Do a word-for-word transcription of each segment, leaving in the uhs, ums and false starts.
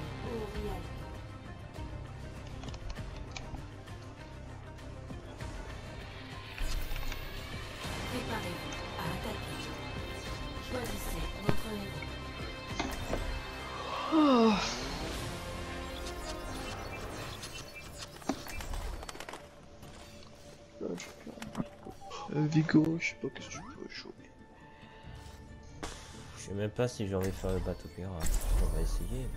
Préparez-vous à attaquer. Choisissez votre héros. Oh. Euh, Vigo, je sais pas qu'est-ce que tu peux jouer. Je sais même pas si j'ai envie de faire le bateau pirate. On va essayer, mais.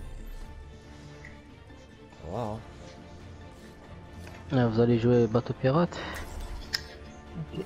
On va voir. Hein. Ah, vous allez jouer bateau pirate? Ok.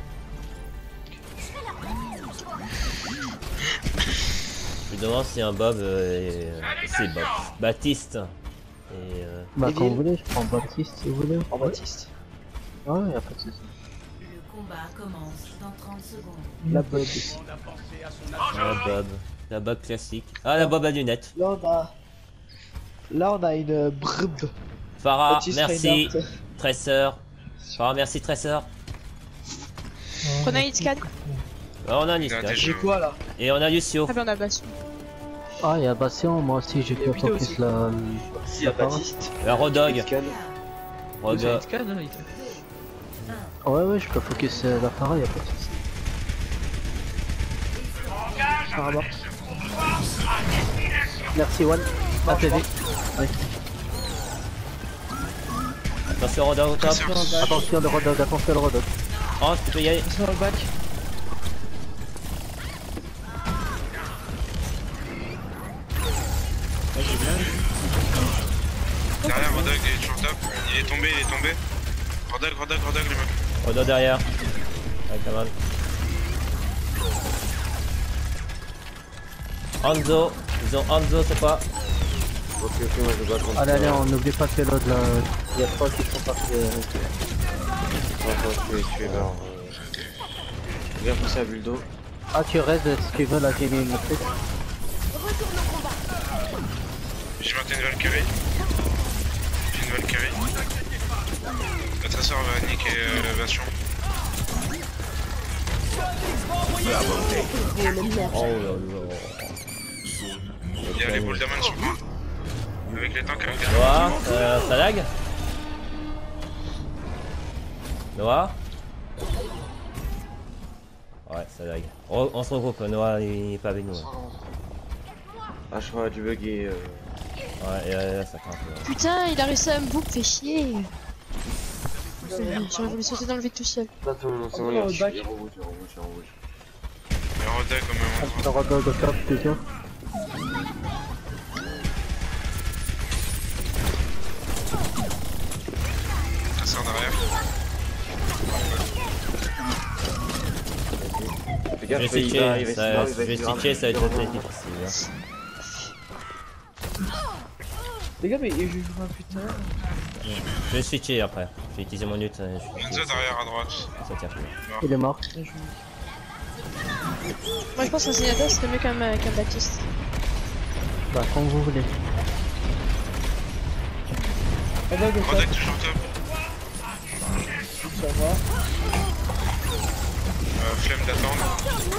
Je me demande si un Bob euh, est... c'est Bob. Baptiste. Et euh... Bah Et quand vous Ville. voulez, je prends Baptiste si vous voulez. En Baptiste. Ah ouais, y'a pas de soucis. Le combat commence dans trente secondes. La Bob ici. La Bob. La Bob classique. Ah, la Bob à lunettes. Là on a... Là on a une brbe. Farah, Baptiste merci. Reinhardt. Tresseur. Farah, merci Tresseur. Prenez un hitscan. Ah, on a un Il a Niska. des J'ai quoi là? Et on a Lucio. Ah ben on a Bastion. Ah, y'a Bastion, moi aussi j'ai que Et Widow focus aussi. la. Si, y'a la parole. Baptiste. La Rodog. Scan. Rodog. Scan, hein, il fait. Ouais, ouais, je peux focus euh, la parole, y'a pas de soucis. Apparemment. Merci One. A T V. Ouais. Attention Rodog au top. Attention le Rodog, attention le Rodog. Oh, tu peux y aller. Ils sont dans le bac. Derrière, Rodog, il est toujours top. Il est tombé, il est tombé. Rodog, Rodog, Rodog, les mecs. Rodog derrière. Avec la main. Hanzo. Ils ont Hanzo, c'est quoi? Ok, ok, moi je dois contre. Allez, allez, on n'oublie pas que l'autre là. Y'a trois qui sont partis. Euh... Attends, je vais tuer leur. Viens pousser à Buldo. Ah, tu restes, ce qu'ils veulent, là, j'ai mis une truc. J'ai maté une Valkyrie. J'ai une Valkyrie. Le tresseur va niquer euh, Bastion. Oh là là. Il y a les boules d'aman sur moi. Avec les tanks avec les Noah, euh, ça lag? Noah? Ouais, ça lag. On, on se regroupe, Noah il est pas avec nous. hein. Ah, je crois du buggy. Euh... Ouais, et là, là ça craint. Ouais. Putain, il a réussi à me book, fait chier. J'aurais voulu sauter dans le vide tout seul. Attends, non, c'est bon, il y a un rouge, il y a un rouge, il y a un rouge. Mais Rodog quand même. Le Rodog au top, toujours. Tresseur derrière. Fais Je gaffe, vais il va, il switcher, va ça, essayer, il je va vais essayer switcher, ça va être très de- difficile. Hein. Les gars, mais je joue un putain. Je vais switcher après. Je vais utiliser mon ult. euh, je- Enzo derrière à droite. Ça tire plus. Il est mort. Moi je pense qu'un Zenyatta serait mieux qu'un qu'un Baptiste. Bah, comme vous voulez. Rodog au top. Rodog toujours top. Ça va. Euh, flemme d'attendre.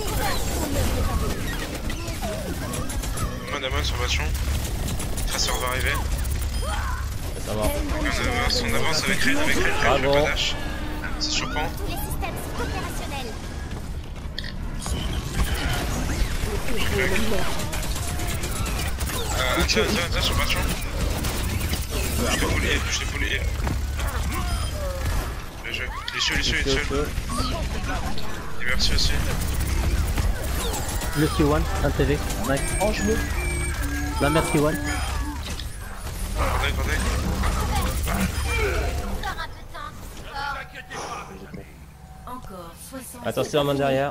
Main d'aman sur Bastion. Tresseur va arriver. Ça va. On avance, on avance avec Red, avec Red, Red, Bravo. le panache. Ça surprend. Les systèmes sont opérationnels. Euh, tiens, tiens, tiens, sur Bastion. Je t'ai poulié, je t'ai poulié. Bien joué. Les cieux, les cieux, les cieux. Et merci aussi. Le C un, un T V. Nice. Range-le. La merci One. Rodog, Rodog. Encore un peu de temps. Oh. Encore soixante. Attention à main derrière.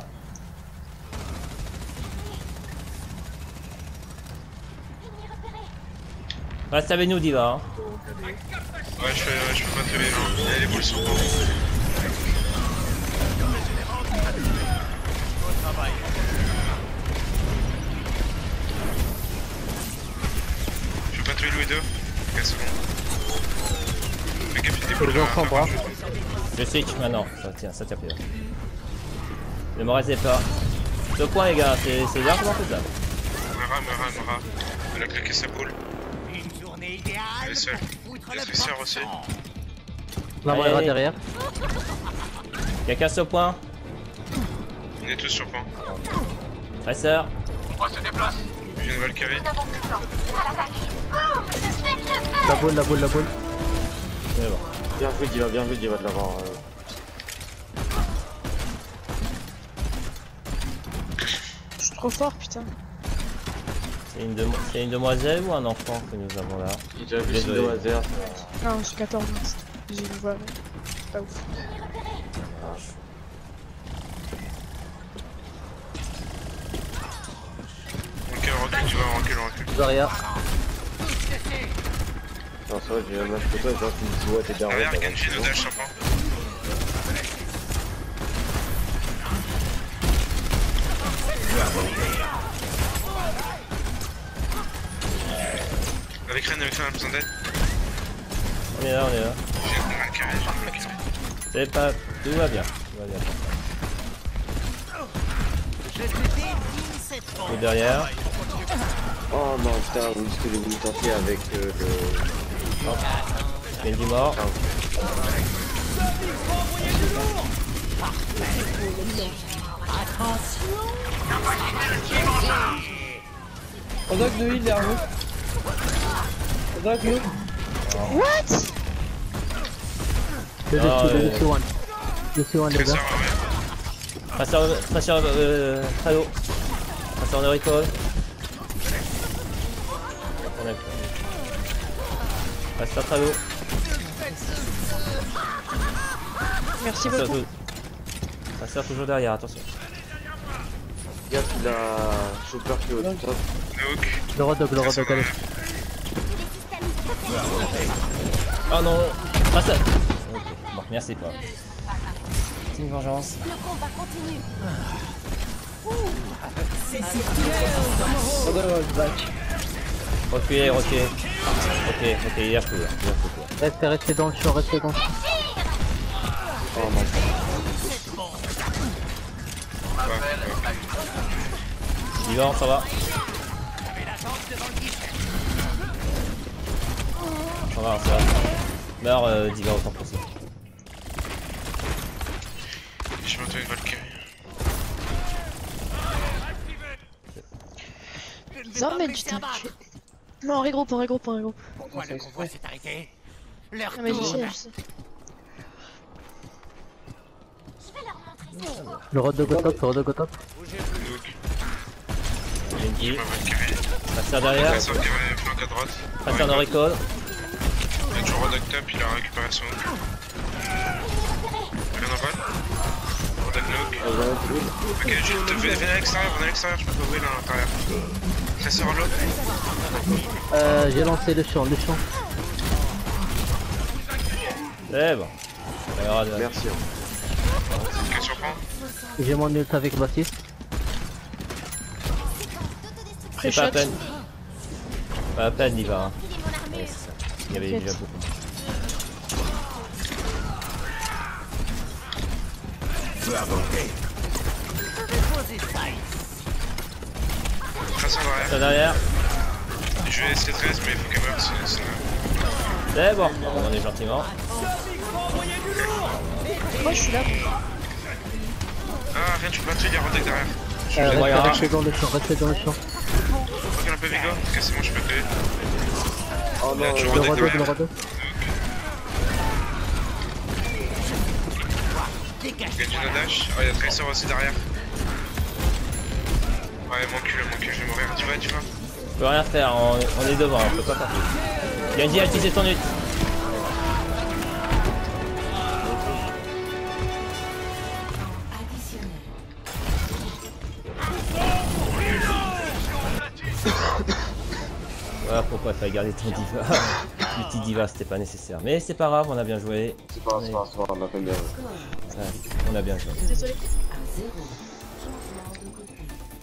Reste avec nous, Diva. Hein. Ouais, je, fais, ouais, je peux pas te lever, non. Et les boules sont pas. Je peux pas tuer Louis deux. quinze secondes. Fais gaffe, il y a des boules Les gens là, sont bras. Je switch maintenant. Ça tient, ça tient plus. Ne me restez pas. Deux points, les gars. C'est largement faisable. Mera, Mera, Mera. Elle a claqué sa boule. Il est seul. Il est fesseur aussi. La Allez, Moira allez. derrière. Quelqu'un sur le point. On est tous sur point. Tresseur. J'ai une Valkyrie. La boule, la boule, la boule. C'est bon. Bien vu, Diva, bien vu, Diva de l'avoir. Euh... Je suis trop fort, putain. C'est une, demo- c'est une demoiselle ou un enfant que nous avons là? J'ai déjà vu Désolé. Sindo Hazer. Non, j'ai quatorze ans. J'ai une voix, mais pas ouf. Ok, recule, tu vas, recule, recule. Zarya. Non, ça va, j'ai un match que toi, genre, tu me dis, ouais, t'es derrière. Derrière, Genji no dash sur point. Avec Ren, avec Ren, on a besoin d'aide. On est là, on est là. J'ai une Valkyrie, j'ai une Valkyrie. C'est pas... Tout va bien. Tout va bien. Tout derrière. Oh non, putain, oui, ce que j'ai voulu tenter avec euh, le. Genji mort. On doit que de heal derrière nous. On doit que nous. What? Le Ah, dessus, le ouais. dessus one. Dessus one, les Tresseur, gars. ouais. Tresseur... Tresseur... Euh... Halo. Tresseur de recall. On a... Tresseur Halo. Merci Tresseur beaucoup. tou- Tresseur toujours derrière, attention. Regarde, il a Chopper qui est au top. Nook. Le Rodog, le Rodog, allez. Oh non. Tresseur. Ok, bon, merci pas. C'est une vengeance. On doit le back. Reculez, reculez. Ok, ok, il lâche tout là. Il lâche tout là. Restez, restez dans le champ, restez dans le champ. Oh non. Vivant, ça va. Ça va, ça va. Meurs, euh, Diva, autant possible. Je m'entends une Valkyrie. Zormel, tu t'es tué. Non, on regroupe, on regroupe, on regroupe. Pourquoi le convoi s'est arrêté? Leur Ah, mais je sais, tourne. je sais. Le Rodog au top, le Rodog au top. Nook. Genji. Ma Valkyrie. Tresseur derrière. Tresseur qui est flanc à droite. Tresseur de recall. Il y a toujours Rodok top, il a récupéré son hook. Rien en vol. Rodok Nook. Ok, juste venez venez à l'extérieur, venez à l'extérieur, je peux pas ouvrir là à l'intérieur. Tresseur en l'eau. Euh, j'ai lancé le champ, le champ. C'est bon. Ça ira de- Merci. Quel surprend? J'ai mon ult avec Baptiste. C'est pas la Pré-shot. peine. Pas la peine, Diva. Hein. Ouais, c'est ça. Il y avait T'inquiète. déjà beaucoup. Tresseur derrière. Ça derrière. Je vais essayer de treize, mais il faut qu'elle meure sinon. sinon- C'est bon. On est gentiment. Moi, je suis là. Ah, rien, tu peux pas te dire, Rodok derrière. Euh, vais voir. restez, restez dans le champ, restez dans le champ. Regarde un peu Vigo, parce que c'est bon, je peux te tuer. Oh Il y a non, toujours Le Rodok Rodog, le derrière. Rodog. Genji no dash. Oh, il y a Tracer aussi derrière. Ouais, mon cul, mon cul, je vais mourir. Tu vas, tu vas. On peut rien faire, on, on est devant, on peut pas faire plus. Genji a utilisé ton ult. Additionnel. Voilà pourquoi il fallait garder ton diva. Le petit diva, c'était pas nécessaire. Mais c'est pas grave, on a bien joué. c'est pas, c'est pas, c'est pas, on a fait bien. Ouais, on a bien joué. Désolé. À zéro. Changement de côté.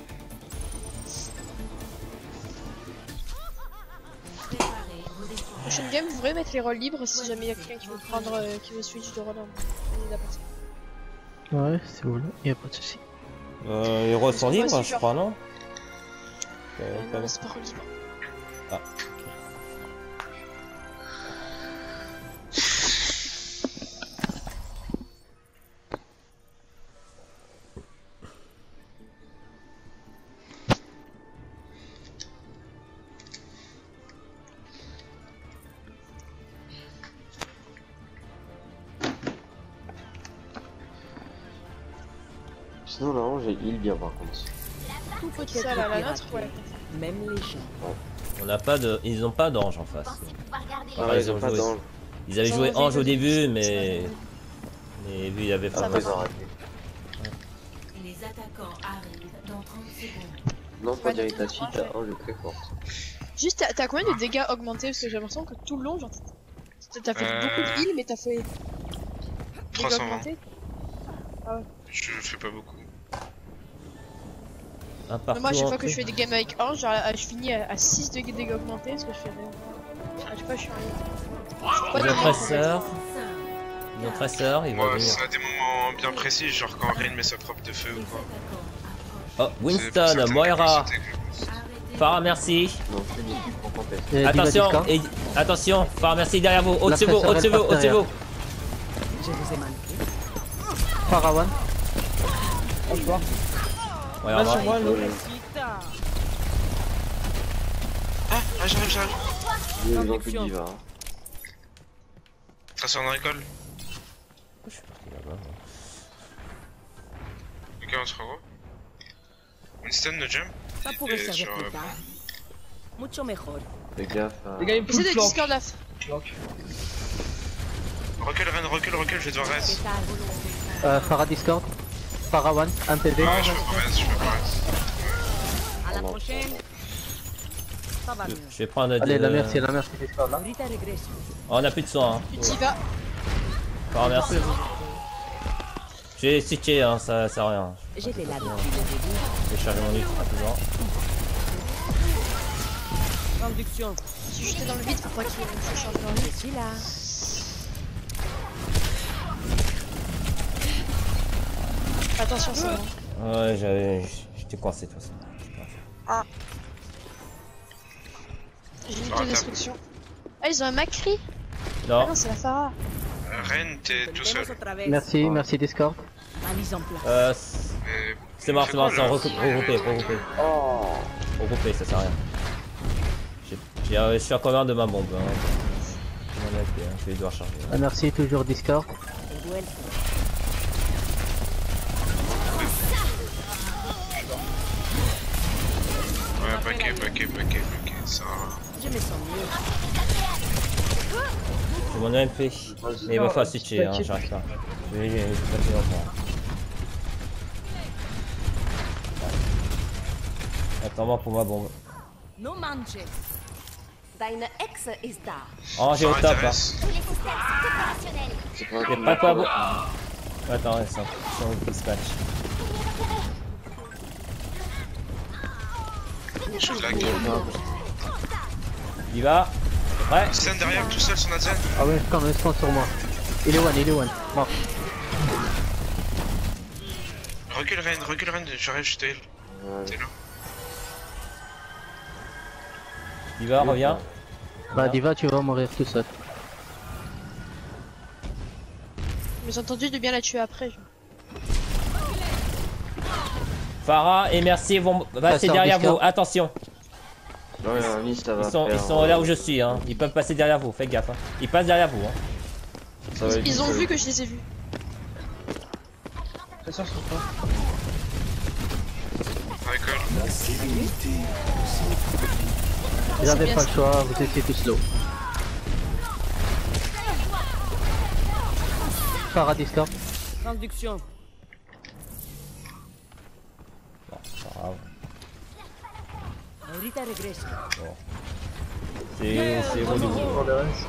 Préparez vos défenses. Prochaine game, vous pourrez mettre les rôles libres si jamais il y a quelqu'un qui veut prendre, euh, qui veut switch de rôle. On est d'accord. Ouais, si vous voulez, y'a pas de soucis. Euh, les rôles sont Ouais, libres, c'est je sûr. crois, non Euh, Euh, pas non, bon. c'est pas rôle libre. Ah. Sinon, normalement, j'ai heal bien par contre. Tout peut ça là, la nôtre, ouais. Même les gens. On n'a pas de. Ils ont pas d'ange en face. Ah, Ouais, ils ont pas joué- d'ange. Ils avaient Ils ont joué enlevé ange au le- début, mais. Mais vu il y avait Ça pas. va. Ils ont arrêté. Les attaquants arrivent dans trente secondes. Non, pas dire ta fille, ta ange est très forte. Juste, t'as- t'as combien de dégâts augmentés? Parce que j'ai l'impression que tout le long, genre, t'as- t'as fait Euh, beaucoup de heal, mais t'as fait. trois dégâts cent vingt. augmentés. Je fais pas beaucoup. Un partout Moi, à chaque en fois que je cru. fais des games avec Ange, genre, je finis à, à six de dégâts augmentés parce que je fais rien. À chaque fois, je suis rien. Ils ont tresseur. cinq, Ils ont tresseur, ils vont Moi, venir. c'est à des moments bien précis, genre quand Rain met sa propre de feu les ou quoi. attaquants Oh, C'est pour Winston, certaines Moira. capacités que je pense. approchent. Arrêtez. Farah, merci. Non, je finis, je prends tempête. Et Diva Attention, Discord. et... attention, Farah, merci derrière vous. Au-dessus de La vous, tresseur, au-dessus de elle vous, passe au-dessus de vous. Je vous ai manqué. Parawan. Franchement. Ouais, Là on va. sur moi, l'eau. Ah, ah j'arrive, j'arrive. Ils ont plus de diva. Hein. Traceur en école. Ok, on se revoit. Winston, no jump. Ça pourrait Et servir sur, plus euh, tard. Mucho mejor. Fais gaffe à... Les gars, il me Essaye fout de flanc. Discord là. Recule, Ren, recule, recule, je vais devoir res. C'est à Euh, Farah Discord. Parawan, un P V. Ouais, je peux pas res, je peux pas res. À la prochaine. Ça va mieux. Je vais prendre Allez, des- la merci, la merci Discord là. Ahorita regreso. Oh, on a plus de sang, hein. Tu y vas. Farah, merci. J'ai cité, hein, ça sert à rien. J'étais là depuis le début. Je vais charger mon ult rapidement. Conduction. Je suis jeté dans le vide pour pas qu'il se change dans le Je suis là. Attention, c'est bon. Ouais, j'avais. J'étais coincé de toute façon. J'ai une autodestruction. Ah, ils ont un Macri. Ah Non, non, c'est la Farah. Euh, Ren, t'es tout seul. Intentemos otra vez. Merci, merci Discord. La mise en place. euh. c'est- Mais- C'est mort, c'est mort, c'est quoi, là regroupé, regroupé, regroupé. Regroupé, ça sert à rien. J'ai- j'ai- euh, Je suis encore loin de ma bombe. Hein. Je vais m'en mettre, hein, je vais devoir charger. Euh, Merci toujours Discord. De vuelta. Ouais, paquet, paquet, paquet, paquet, ça va. Je me sens mieux. J'ai mon M P. Mais il va falloir switcher, hein, j'arrive pas. Je vais je vais passer longtemps. Attends-moi pour ma bombe. No manches. Deine Exe ist da. Oh, j'ai au Ça top là. m'intéresse. C'est pas J'ai pas quoi bon. Attends, ouais, ça. Sur le dispatch. Je lag. Il va. Ouais. Winston derrière, tout seul, son Adzen. Ah ouais, quand même, spawn sur moi. Il est one, il est one. Mort. Recule, Ren, recule, Ren, j'arrive, je t'ai heal. T'es là. Il va, reviens. Bah Diva, tu vas mourir tout seul. Mais j'ai entendu de bien la tuer après. genre. Farah et Merci vont passer sort derrière Discord. vous. Attention. Ouais, un liste, ça va Ils sont, faire, ils sont là où euh, je suis. Hein. Ils peuvent passer derrière vous. Faites gaffe. Hein. Ils passent derrière vous. Hein. ça va être Ils ont seul. vu que je les ai vus. C'est sûr, sur toi. Recule. Vous c'est avez bien pas ça. le choix, vous étiez tous low. Farah Discord. Conduction. Bon, c'est pas grave. Ahorita regreso. C'est c'est évolué. Pour le reste.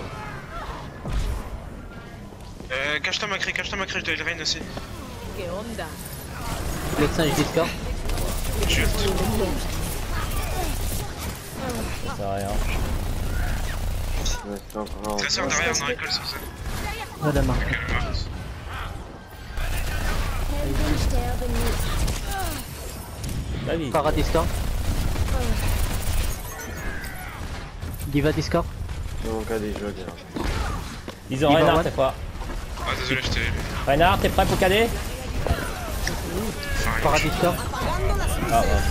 Euh, cache ta macré, cache ta macré, je dois heal Rain aussi. Que onda. Le singe Discord. Chute. Ça sert à rien. Ouais, c'est encore un- Tresseur derrière, on récolte sur ça. Voilà, marque. Ok, elle meurt. La vie. Farah Discord. Diva Discord. Dans mon cas des jeux, bien. Ils ont Il va Reinhardt one. cette fois. Ah, désolé, je t'ai heal. Reinhardt, t'es prêt pour caler? Enfin, Farah rien. Discord. Ah ouais.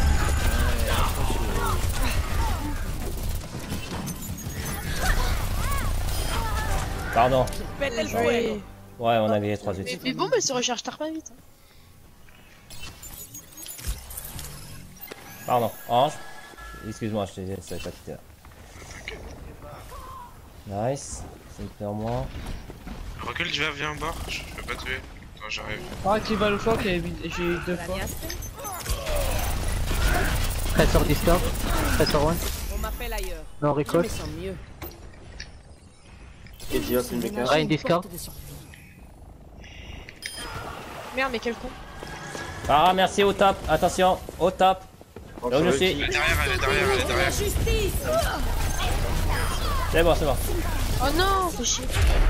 Pardon. Pète le Ouais. fuego. Ouais, on a gagné trois Mais, outils. mais bon, mais elle se recharge tard pas vite. hein. Pardon, Ange. Excuse-moi, je t'ai savais pas que t'étais là. Nice. C'est hyper moins. Recule, tu vas, viens en bord. Je peux pas tuer. Attends, j'arrive. Ah, qui va le fois qu'il y a eu- j'ai eu deux fois. Press sur Discord. Press sur One. On m'appelle ailleurs. Non, Je me recall. sens mieux. Et Diop, une méca. Ryan Discord. Merde, mais quel con. Ah, merci au top. Attention, au top. Là où je suis. Elle est derrière, elle est derrière, elle est derrière. C'est bon, c'est bon. Oh non, fais chier.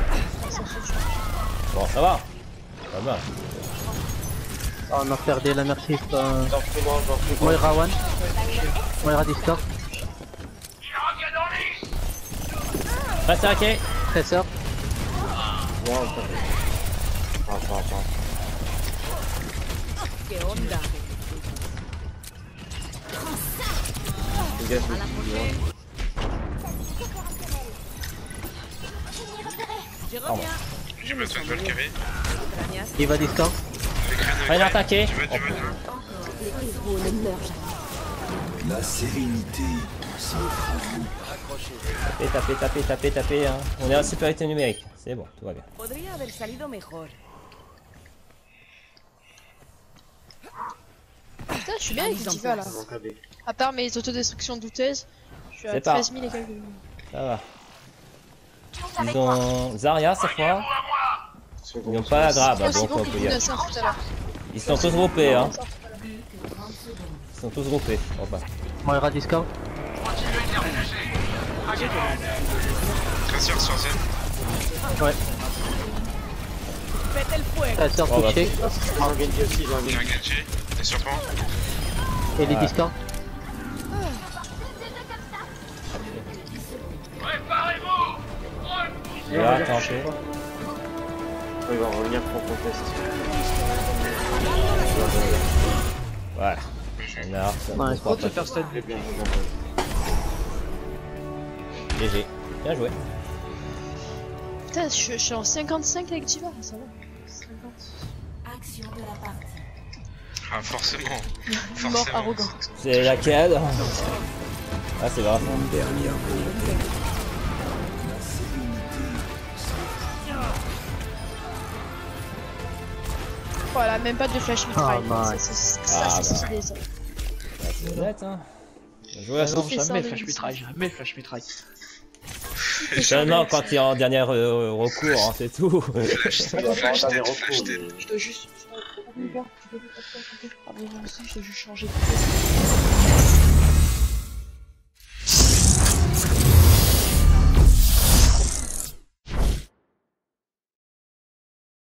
Bon, ça va. Pas mal. Oh, on a perdu la merci. Euh... J'en prie, moi, j'en prie. Moira One. Moira Discord. Reste hacké. Presseur. Wow, ça fait. Attends, attends, attends. Que onda. Fais gaffe, le petit, Je reviens. J'ai besoin de Valkyrie. Il va Discord. Les créneaux. Rien attaqué. Tu veux, tu veux, tu veux. Les héros ne meurent jamais. La sérénité s'offre à vous. Tapez, tapez, tapez, tapez, tapez. Hein. On est en supériorité numérique. C'est bon, tout va bien. Podría haber salido mejor. Putain, je suis bien avec Diva là. Mon K B. À part mes autodestructions douteuses, je suis à C'est pas. treize mille et quelques. Ça va. Ils ont Zarya cette fois. Ils n'ont pas la grab, C'est hein, aussi donc bon on que peut y vous aller. ne tout à l'heure. Ils sont tous groupés, hein. Ils sont tous groupés. Bon, bah. Moira Discord. Tracer sur Z. Ouais. Faites le fuego. Presseur Oh, bah, touché. J'ai un Genji aussi, j'ai un J'ai un Genji. Genji. Des serpents. Et les Ouais. Discord. Là, attends un peu. Il va revenir pour contest. Ouais. On a ça. Ouais, on Faut se te faire stun. Très bien, G G. Bien joué. Putain, je, je suis en cinquante-cinq avec Diva, ça va. cinquante. Ah, forcément. Mort Forcément. arrogant. C'est laquelle? Ah, c'est grave. Dernière volonté. La sérénité Voilà, même pas de flash mitraille. Ah, ça, c'est ça, Ah, c'est bah. stylé ça. C'est honnête, hein. Bien joué à Ah non, ça. fait ça, jamais le flash but. mitraille, jamais flash mitraille. Seulement quand il est en dernier euh, recours, hein, c'est tout. Flash tête, flash tête, flash tête. Je dois juste. Je dois juste changer de